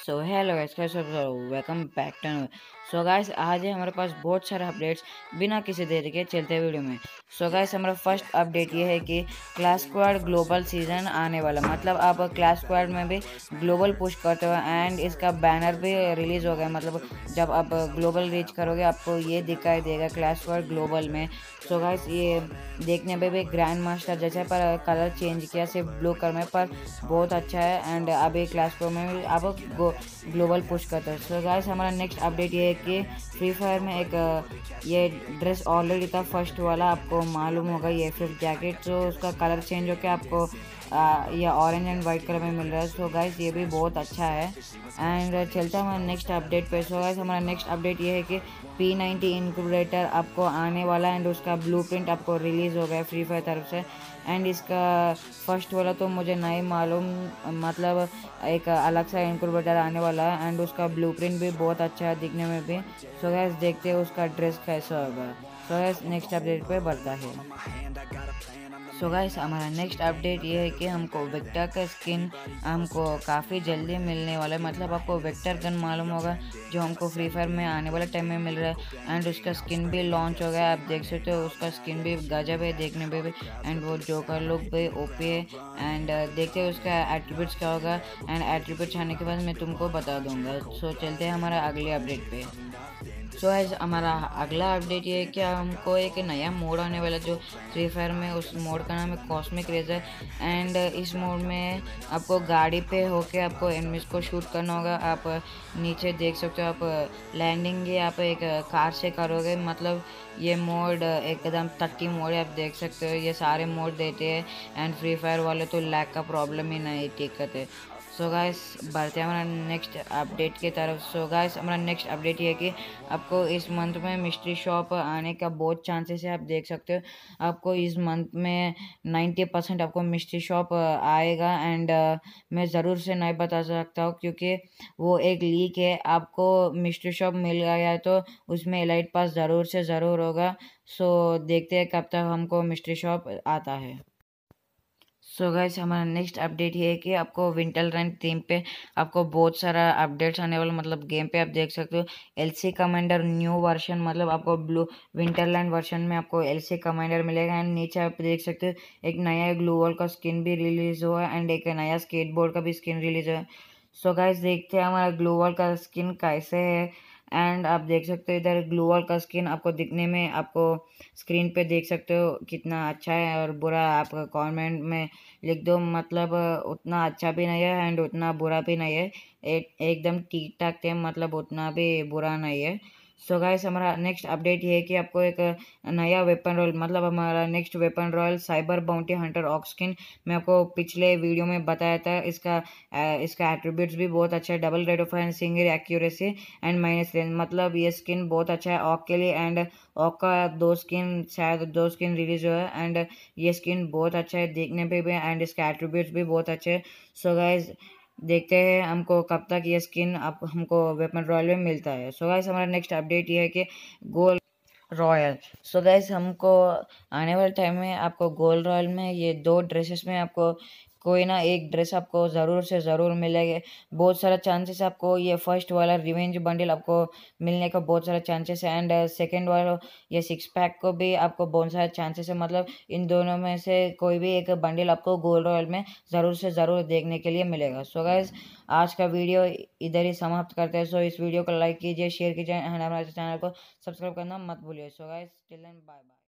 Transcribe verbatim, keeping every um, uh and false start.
So hello guys, कैसे हो? Welcome back to. So guys, आज है हमारे पास बहुत सारे अपडेट्स। बिना किसी देरी के चलते हैं वीडियो में। सो गाइस, हमारा फर्स्ट अपडेट ये है कि क्लास स्क्वाड ग्लोबल सीजन आने वाला, मतलब आप क्लास स्क्वाड में भी ग्लोबल पुश करते हो एंड इसका बैनर भी रिलीज हो गया। मतलब जब आप ग्लोबल रीच करोगे आपको ये दिखाई देगा क्लास स्क्वाड ग्लोबल में। सो गाइस, ये देखने में भी ग्रैंड मास्टर जैसे, पर कलर चेंज किया सिर्फ ब्लू कलर में, पर बहुत अच्छा है। एंड अभी क्लास प्रो में भी आप ग्लोबल पुश करते हैं। सो गाइस, हमारा नेक्स्ट अपडेट ये है कि फ्री फायर में एक अ, ये ड्रेस ऑलरेडी था फर्स्ट वाला, आपको मालूम होगा, ये फिफ्थ जैकेट। जो उसका कलर चेंज होकर आपको आ, ये ऑरेंज एंड वाइट कलर में मिल रहा है। सो गाइस, ये भी बहुत अच्छा है। एंड चलता है हमारा नेक्स्ट अपडेट पे। सो गाइस, हमारा नेक्स्ट अपडेट ये है कि पी नाइन्टी इनक्यूबेटर आपको आने वाला है एंड उसका ब्लूप्रिंट आपको रिलीज हो गया फ्री फायर तरफ से। एंड इसका फर्स्ट वाला तो मुझे नहीं मालूम, मतलब एक अलग सा इनक्यूबेटर आने वाला है एंड उसका ब्लूप्रिंट भी बहुत अच्छा है दिखने में भी। सो गैस, देखते हैं उसका ड्रेस कैसा होगा। सो गैस, नेक्स्ट अपडेट पे बढ़ता है। सो गाइस, हमारा नेक्स्ट अपडेट ये है कि हमको वेक्टर का स्किन हमको काफ़ी जल्दी मिलने वाला है। मतलब आपको वेक्टर गन मालूम होगा, जो हमको फ्री फायर में आने वाले टाइम में मिल रहा है एंड उसका स्किन भी लॉन्च हो गया। आप देख सकते हो उसका स्किन भी गजब है देखने में भी एंड वो जोकर लोग भी ओपी है। एंड देखते हैं उसका एट्रीब्यूट्स क्या होगा एंड एट्रीब्यूट्स आने के बाद मैं तुमको बता दूंगा। सो चलते हैं हमारा अगले अपडेट पे। सो एज हमारा अगला अपडेट ये है कि हमको एक नया मोड आने वाला है जो फ्री फायर में, उस मोड का नाम है कॉस्मिक रेजर। एंड इस मोड में आपको गाड़ी पे होके आपको एनिमीज को शूट करना होगा। आप नीचे देख सकते हो, आप लैंडिंग ये आप एक कार से करोगे। मतलब ये मोड एकदम टट्टी मोड है, आप देख सकते हो। ये सारे मोड देते हैं एंड फ्री फायर वाले तो लैग का प्रॉब्लम ही नहीं ठीक करते। सो गाइस, बढ़ते हैं हमारा नेक्स्ट अपडेट की तरफ। सो गाइस, हमारा नेक्स्ट अपडेट ये है कि आपको इस मंथ में मिस्ट्री शॉप आने का बहुत चांसेस है। आप देख सकते हो आपको इस मंथ में नाइन्टी परसेंट आपको मिस्ट्री शॉप आएगा। एंड मैं ज़रूर से नहीं बता सकता हूँ क्योंकि वो एक लीक है। आपको मिस्ट्री शॉप मिल गया है तो उसमें एलाइट पास ज़रूर से ज़रूर होगा। सो देखते हैं कब तक हमको मिस्ट्री शॉप आता है। सो so गाइस, हमारा नेक्स्ट अपडेट ये है कि आपको विंटर रन थीम पे आपको बहुत सारा अपडेट्स आने वाला। मतलब गेम पे आप देख सकते हो एलसी कमांडर न्यू वर्जन, मतलब आपको ब्लू विंटरलैंड वर्जन में आपको एलसी कमांडर मिलेगा। एंड नीचे आप देख सकते हो एक नया ग्लू वॉल का स्किन भी रिलीज हुआ है एंड एक नया स्केटबोर्ड का भी स्किन रिलीज हुआ है। सो गाइस, देखते हैं हमारा ग्लू वॉल का स्किन कैसे है। एंड आप देख सकते हो इधर ग्लू वॉल का स्किन आपको दिखने में, आपको स्क्रीन पे देख सकते हो कितना अच्छा है और बुरा। आप कमेंट में लिख दो, मतलब उतना अच्छा भी नहीं है एंड उतना बुरा भी नहीं है। एक एकदम ठीक ठाक है, मतलब उतना भी बुरा नहीं है। सो गाइस, हमारा नेक्स्ट अपडेट ये है कि आपको एक नया वेपन रॉयल, मतलब हमारा next weapon royale cyber bounty hunter AK skin, मैं आपको पिछले वीडियो में बताया था। इसका अ, इसका एट्रीब्यूट्स भी बहुत अच्छा है, double rate of single accuracy and minus range. मतलब ये स्किन बहुत अच्छा है ऑक के लिए। एंड ऑक का दो स्किन, शायद दो स्किन रिलीज हुआ है एंड ये स्किन बहुत अच्छा है देखने पे भी एंड इसके एट्रीब्यूट्स भी बहुत अच्छे हैं। सो गाइस, देखते हैं हमको कब तक ये स्किन आप हमको वेपन रॉयल में मिलता है। सो गाइस, हमारा नेक्स्ट अपडेट ये है कि गोल्ड रॉयल। सो गाइस, हमको आने वाले टाइम में आपको गोल्ड रॉयल में ये दो ड्रेसेस में आपको कोई ना एक ड्रेस आपको ज़रूर से ज़रूर मिलेगा। बहुत सारा चांसेस आपको ये फर्स्ट वाला रिवेंज बंडल आपको मिलने का बहुत सारा चांसेस है एंड सेकंड वाला ये सिक्स पैक को भी आपको बहुत सारे चांसेस है। मतलब इन दोनों में से कोई भी एक बंडल आपको गोल्ड रॉयल में ज़रूर से ज़रूर देखने के लिए मिलेगा। सो गाइस, आज का वीडियो इधर ही समाप्त करते हैं। सो इस वीडियो को लाइक कीजिए, शेयर कीजिए एंड हमारे चैनल को सब्सक्राइब करना मत भूलिए। So guys, till then, bye bye.